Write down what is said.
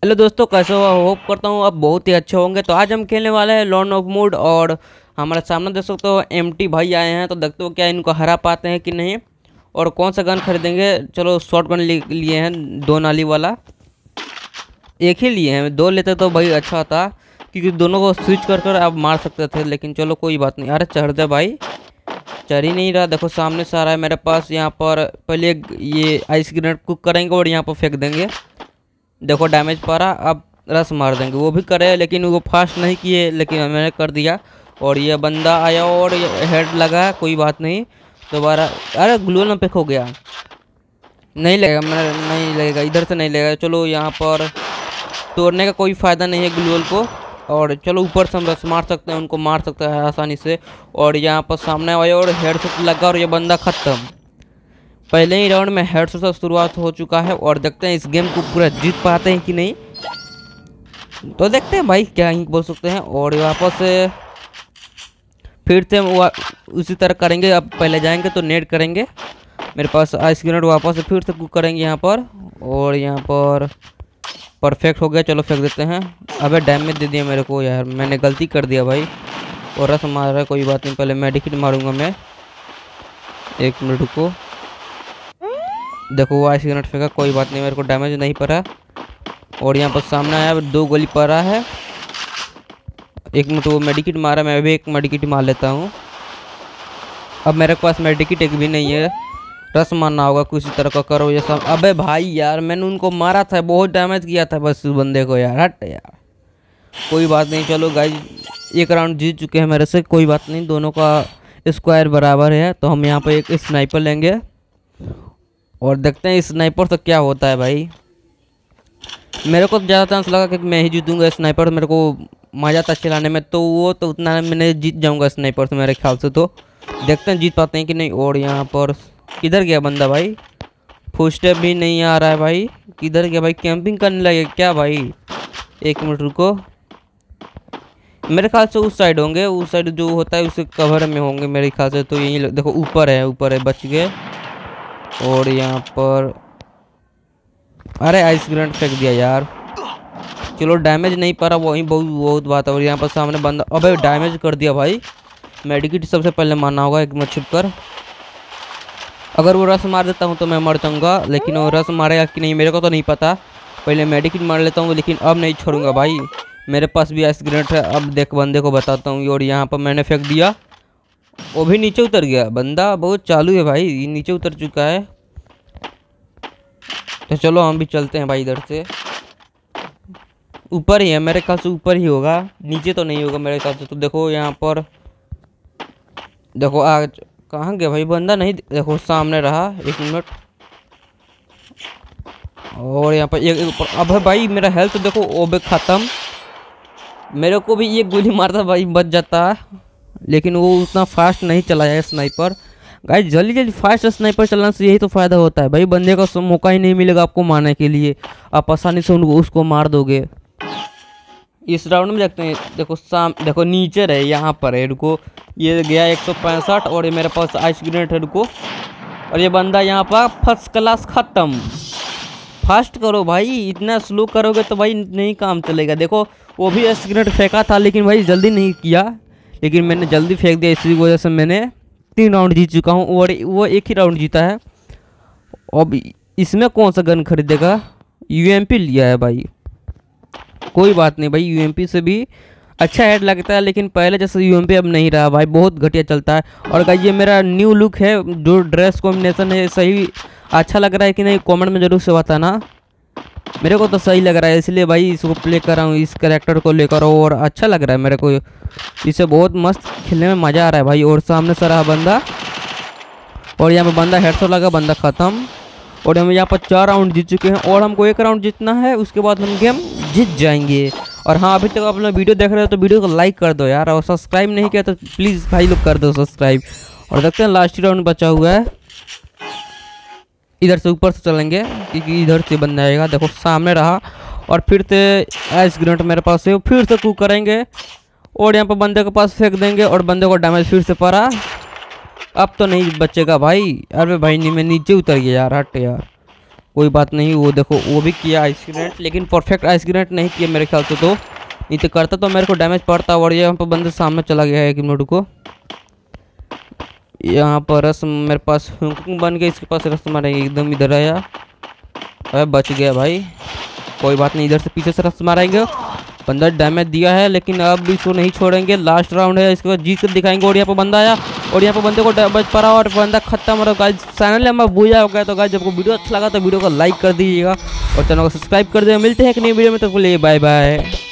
Hello दोस्तों, कैसे हो? होप करता हूँ आप बहुत ही अच्छे होंगे। तो आज हम खेलने वाले हैं लॉर्ड ऑफ मूड और हमारे सामने देख सकते हो एमटी भाई आए हैं। तो देखते हो क्या इनको हरा पाते हैं कि नहीं, और कौन सा गन खरीदेंगे। चलो शॉर्ट गन लिए हैं, 2 नाली वाला। एक ही लिए हैं, 2 लेते तो भाई अच्छा था, क्योंकि दोनों को स्विच कर कर आप मार सकते थे। लेकिन चलो कोई बात नहीं। अरे चढ़ दे भाई, चढ़ ही नहीं रहा। देखो सामने से आ रहा है मेरे पास। यहाँ पर पहले ये आइस ग्रेनेड कुक करेंगे और यहाँ पर फेंक देंगे। देखो डैमेज पा रहा, अब रस मार देंगे। वो भी करे लेकिन वो फास्ट नहीं किए, लेकिन मैंने कर दिया। और ये बंदा आया और हेड लगा, कोई बात नहीं। दोबारा अरे ग्लू में पिक हो गया, नहीं लगेगा। मैंने नहीं लगेगा, इधर से नहीं लगेगा। चलो यहाँ पर तोड़ने का कोई फ़ायदा नहीं है ग्लूअल को। और चलो ऊपर से हम रस मार सकते हैं, उनको मार सकते हैं आसानी से। और यहाँ पर सामने आया और हेडशॉट लगा और ये बंदा ख़त्म। पहले ही राउंड में हेडशॉट से शुरुआत हो चुका है। और देखते हैं इस गेम को पूरा जीत पाते हैं कि नहीं। तो देखते हैं भाई, क्या ही बोल सकते हैं। और वापस से फिर से उसी तरह करेंगे। अब पहले जाएंगे तो नेट करेंगे। मेरे पास आइस ग्रेनेड, वापस से फिर से कुक करेंगे यहाँ पर। और यहाँ पर परफेक्ट हो गया। चलो फेंक देते हैं। अबे डैमेज दे दिया मेरे को यार, मैंने गलती कर दिया भाई। और रस मार रहा है, कोई बात नहीं। पहले मेडिकेट मारूंगा मैं, 1 मिनट रुको। देखो वो आइस ग्रेनेड फेंका, कोई बात नहीं, मेरे को डैमेज नहीं पड़ा। और यहाँ पर सामने आया, 2 गोली पड़ा है। 1 मिनट, वो मेडिकेट मारा, मैं भी एक मेडिकेट मार लेता हूँ। अब मेरे पास मेडिकेट एक भी नहीं है। रस मारना होगा किसी तरह का, करो ये सब। अबे भाई यार, मैंने उनको मारा था, बहुत डैमेज किया था बस उस बंदे को यार। हट यार, कोई बात नहीं। चलो गाइज, 1 राउंड जीत चुके हैं मेरे से, कोई बात नहीं। दोनों का स्क्वायर बराबर है। तो हम यहाँ पर एक स्नाइपर लेंगे और देखते हैं स्नाइपर तो क्या होता है भाई। मेरे को ज़्यादा चांस लगा कि मैं ही जीतूंगा स्नाइपर, मेरे को मज़ा था चलाने में। तो वो तो उतना मैंने जीत जाऊंगा स्नाइपर से मेरे ख्याल से। तो देखते हैं जीत पाते हैं कि नहीं। और यहाँ पर किधर गया बंदा भाई? फुट स्टेप भी नहीं आ रहा है भाई। किधर गया भाई? कैंपिंग करने लगे क्या भाई? 1 मिनट रुको, मेरे ख्याल से उस साइड होंगे। उस साइड जो होता है उसके कवर में होंगे मेरे ख्याल से। तो यहीं देखो, ऊपर है, ऊपर है, बच गए। और यहाँ पर अरे आइस ग्रेनेड फेंक दिया यार। चलो डैमेज नहीं पड़ा, वही बहुत बात है। और यहाँ पर सामने बंदा, अबे डैमेज कर दिया भाई। मेडिकेट सबसे पहले मारना होगा, 1 मिनट छिप कर। अगर वो रस मार देता हूँ तो मैं मर जाऊँगा, लेकिन वो रस मारेगा कि नहीं मेरे को तो नहीं पता। पहले मेडिकेट मार लेता हूँ, लेकिन अब नहीं छोड़ूंगा भाई। मेरे पास भी आइस ग्रेनेड है। अब देख बंदे को बताता हूँ। और यहाँ पर मैंने फेंक दिया, वो भी नीचे उतर गया। बंदा बहुत चालू है भाई, ये नीचे उतर चुका है। तो चलो हम भी चलते हैं भाई इधर से। ऊपर ही है मेरे ख्याल से, ऊपर ही होगा, नीचे तो नहीं होगा मेरे ख्याल से। तो देखो यहाँ पर, देखो आज कहाँ गया भाई बंदा? नहीं, देखो सामने रहा, 1 मिनट। और यहाँ पर एक ऊपर। अब भाई मेरा हेल्थ देखो, ओबे ख़त्म। मेरे को भी एक गोली मारता भाई बच जाता, लेकिन वो उतना फास्ट नहीं चला है स्नाइपर। गाइस जल्दी जल्दी फास्ट स्नाइपर चलाने से यही तो फ़ायदा होता है भाई। बंदे का मौका ही नहीं मिलेगा आपको मारने के लिए, आप आसानी से उसको मार दोगे। इस राउंड में देखते हैं। देखो देखो नीचे रहे, यहाँ पर है, रुको। ये गया 165 और ये मेरे पास आइस ग्रेनेड है, रुको। और ये बंदा यहाँ पर फर्स्ट क्लास ख़त्म। फास्ट करो भाई, इतना स्लो करोगे तो भाई नहीं काम चलेगा। देखो वो भी आइस ग्रेनेड फेंका था, लेकिन भाई जल्दी नहीं किया। लेकिन मैंने जल्दी फेंक दिया, इसी वजह से मैंने 3 राउंड जीत चुका हूँ। और वो 1 ही राउंड जीता है। अब इसमें कौन सा गन खरीदेगा? यूएमपी लिया है भाई, कोई बात नहीं भाई। यूएमपी से भी अच्छा हेड लगता है, लेकिन पहले जैसे यूएमपी अब नहीं रहा भाई, बहुत घटिया चलता है। और गाइस ये मेरा न्यू लुक है, जो ड्रेस कॉम्बिनेशन है, सही अच्छा लग रहा है कि नहीं कमेंट में ज़रूर से बताना। मेरे को तो सही लग रहा है, इसलिए भाई इसको प्ले कर रहा हूँ, इस कैरेक्टर को लेकर। और अच्छा लग रहा है मेरे को, इसे बहुत मस्त खेलने में मज़ा आ रहा है भाई। और सामने से रहा बंदा, और यहाँ पर बंदा हेडशॉट लगा, बंदा ख़त्म। और हम यहाँ पर 4 राउंड जीत चुके हैं, और हमको 1 राउंड जीतना है, उसके बाद हम गेम जीत जाएंगे। और हाँ, अभी तक आप लोग वीडियो देख रहे हो तो वीडियो को लाइक कर दो यार, और सब्सक्राइब नहीं किया तो प्लीज़ भाई लोग कर दो सब्सक्राइब। और देखते हैं लास्ट राउंड बचा हुआ है। इधर से ऊपर से चलेंगे, क्योंकि इधर से बंदा आएगा। देखो सामने रहा, और फिर से आइस ग्रेनेड मेरे पास है, फिर से कुक करेंगे। और यहाँ पर बंदे के पास फेंक देंगे, और बंदे को डैमेज फिर से पड़ा। अब तो नहीं बचेगा भाई। अरे भाई नहीं, मैं नीचे उतर गया यार, हट यार। कोई बात नहीं, वो देखो वो भी किया आइस ग्रेनेड, लेकिन परफेक्ट आइस ग्रेनेड नहीं किया मेरे ख्याल से। तो नहीं तो करता तो मेरे को डैमेज पड़ता। और यहाँ पर बंदे सामने चला गया है, एक मिनट को। यहाँ पर रस मेरे पास हुकुम बन गया, इसके पास रस मारेंगे। एकदम इधर आया, अरे बच गया भाई, कोई बात नहीं। इधर से पीछे से रस मारेंगे। बंदा डैमेज दिया है, लेकिन अब भी इसको नहीं छोड़ेंगे। लास्ट राउंड है, इसके बाद जीत कर दिखाएंगे। और यहाँ पर बंदा आया और यहाँ पर बंदे को डैमेज पड़ा और बंदा खत्म हो रहा है। गाइस चैनल में बुझा हो गया। तो गाइस आपको वीडियो अच्छा लगा तो वीडियो को लाइक कर दीजिएगा और चैनल को सब्सक्राइब कर दीजिएगा। मिलते हैं एक नई वीडियो में, तो बोलिए बाय बाय।